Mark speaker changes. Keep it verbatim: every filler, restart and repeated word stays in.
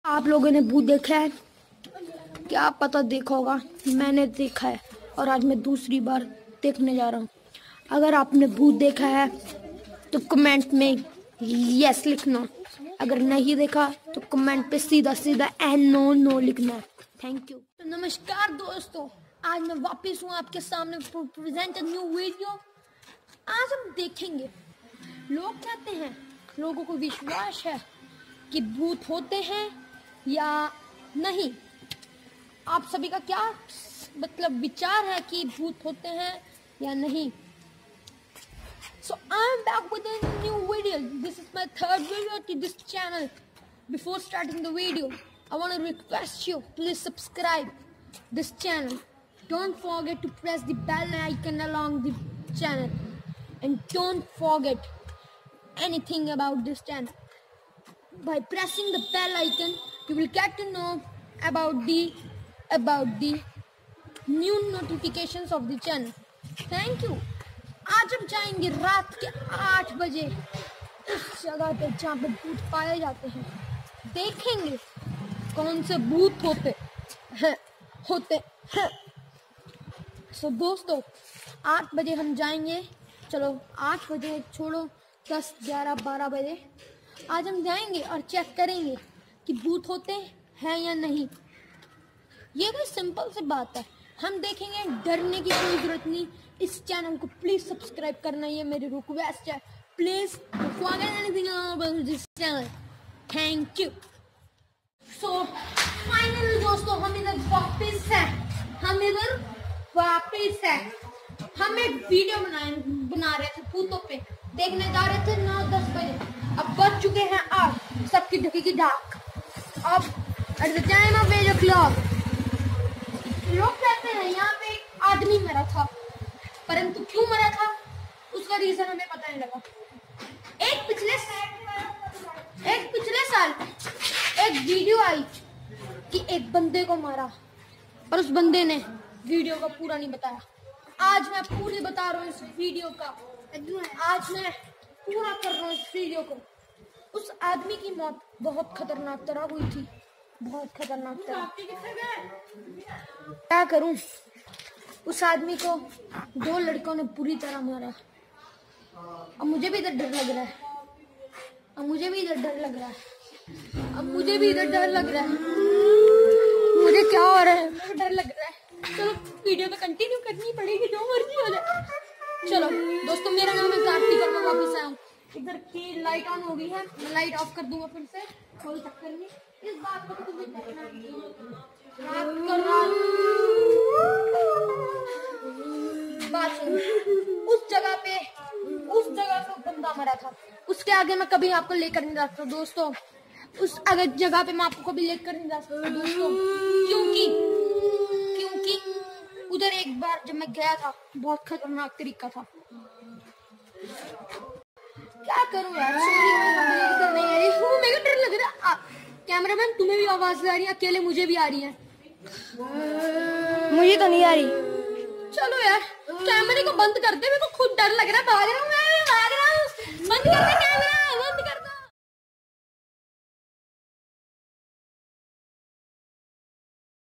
Speaker 1: आप लोगों ने भूत देखा है? क्या पता देखा होगा, मैंने देखा है और आज मैं दूसरी बार देखने जा रहा हूँ। अगर आपने भूत देखा है तो कमेंट में यस लिखना, अगर नहीं देखा तो कमेंट पे सीधा सीधा एन नो नो लिखना। Thank you. तो नमस्कार दोस्तों, आज मैं वापस हूँ आपके सामने प्रेजेंट न्यू वीडियो। आज हम देखेंगे, लोग कहते हैं, लोगों को विश्वास है कि भूत होते हैं या नहीं। आप सभी का क्या मतलब विचार है कि भूत होते हैं या नहीं? So I'm back with a new video. This is my third video to this channel. Before starting the video, I want to request you, please subscribe this channel. Don't forget to press the bell icon along the channel. And don't forget anything about this channel. By pressing the bell icon, you will get to know about the about the new notifications of the channel. Thank you. आज हम जाएंगे रात के आठ बजे उस जगह पे जहाँ पे भूत पाए जाते हैं। देखेंगे कौन से भूत होते हैं होते हैं सो so, दोस्तों आठ बजे हम जाएंगे। चलो आठ बजे छोड़ो, दस ग्यारह बारह बजे आज हम जाएंगे और चेक करेंगे कि भूत होते हैं या नहीं। ये कोई सिंपल सी बात है, हम देखेंगे, डरने की कोई जरूरत नहीं। इस चैनल को प्लीज सब्सक्राइब करना, ये मेरी रिक्वेस्ट है। Please forget anything about this channel. Thank you. So finally दोस्तों हम इधर वापस हैं, हम इधर वापस हैं। हम एक वीडियो बनाए बना रहे थे भूतों पे, देखने जा रहे थे नौ दस बजे। अब बज चुके हैं आठ, सबकी ढकेगी डाक। अब at the time of eight o'clock लोग कहते हैं यहाँ पे एक आदमी मरा था, परंतु क्यों मरा था उसका रीजन हमें पता नहीं लगा। एक पिछले एक पिछले साल एक वीडियो आई कि एक बंदे को मारा, और उस बंदे ने वीडियो का पूरा नहीं बताया। आज मैं पूरी बता रहा हूँ इस वीडियो का, आज मैं पूरा कर रहा हूँ इस वीडियो को। उस आदमी की मौत बहुत खतरनाक तरह हुई थी, बहुत खतरनाक तरह। क्या करूं, उस आदमी को दो लड़कों ने पूरी तरह मारा। अब मुझे भी इधर डर लग रहा है, अब मुझे भी इधर डर लग रहा है, अब मुझे भी इधर डर लग रहा है। मुझे क्या हो रहा है, मुझे डर लग रहा है। चलो वीडियो तो कंटिन्यू करनी पड़ेगी, जो मर्जी हो जाए। चलो दोस्तों, मेरा नाम है कार्तिक और मैं वापस आया हूँ। इधर की लाइट ऑन हो गई है, मैं लाइट ऑफ कर दूंगा फिर से, कोई चक्कर नहीं। इस बात को तुम्हें देखना रात को रात बात सुन। उस जगह पे उस जगह पे बंदा मरा था, उसके आगे मैं कभी आपको लेकर नहीं जा सकता दोस्तों। उस अगर जगह पे मैं आपको कभी लेकर नहीं जा सकता दोस्तों, क्योंकि क्योंकि उधर एक बार जब मैं गया था बहुत खतरनाक तरीका था। क्या करूं यार, सॉरी नहीं आ रही, मेरे को डर लग रहा है। कैमरामैन तुम्हें भी आवाज आ रही है? अकेले मुझे भी आ रही है? मुझे तो नहीं आ रही। चलो यार कैमरे को बंद कर दे, मेरे को खुद डर लग रहा है। भाग रहा हूँ मैं, भाग रहा हूँ। बंद कर दे कैमरा, बंद कर।